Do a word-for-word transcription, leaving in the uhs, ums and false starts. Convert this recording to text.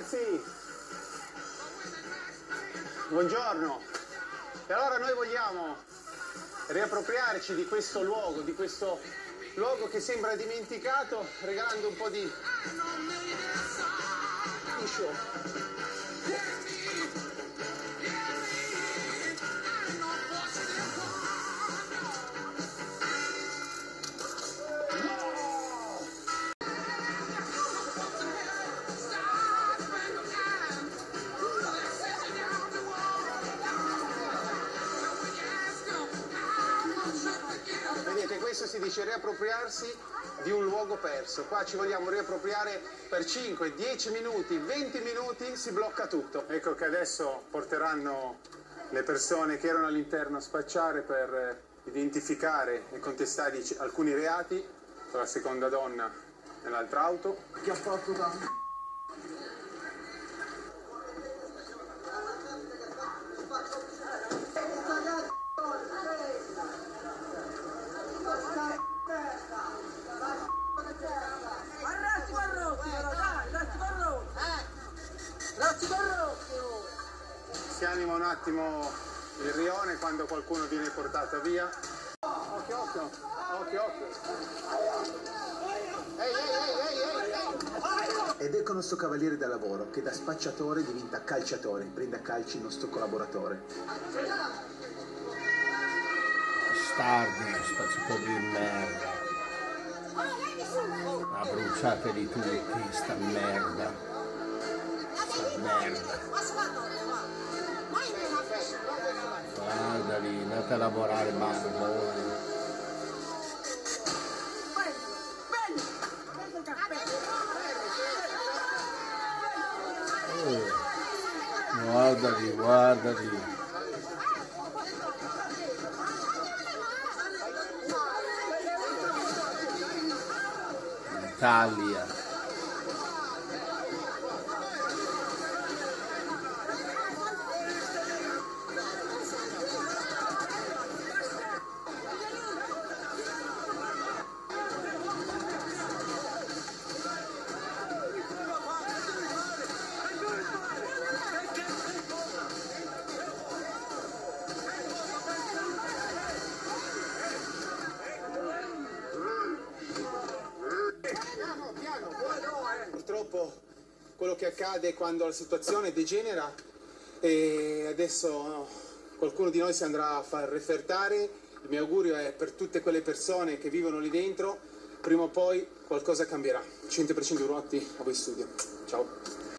ragazzi, buongiorno. E allora noi vogliamo riappropriarci di questo luogo, di questo luogo che sembra dimenticato, regalando un po' di di show. Vedete, questo si dice riappropriarsi di un luogo perso. Qua ci vogliamo riappropriare per cinque, dieci minuti, venti minuti, si blocca tutto. Ecco che adesso porteranno le persone che erano all'interno a spacciare per identificare e contestare alcuni reati, con la seconda donna nell'altra auto. Che ha fatto da... Si anima un attimo il rione quando qualcuno viene portato via. Occhio, occhio, occhio, occhio. Ehi, ehi, ehi, ehi, ehi. Ed ecco il nostro cavaliere da lavoro, che da spacciatore diventa calciatore, prende a calci il nostro collaboratore. Bastardi, spacciatori di merda. Ma bruciateli tutti, sta merda. Sta merda. Guarda lì, andate a lavorare, barbone. Oh, guarda lì, guarda lì. Italia. Purtroppo quello che accade quando la situazione degenera e adesso no, qualcuno di noi si andrà a far refertare. Il mio augurio è per tutte quelle persone che vivono lì dentro, prima o poi qualcosa cambierà. cento per cento Urotti, a voi studio. Ciao.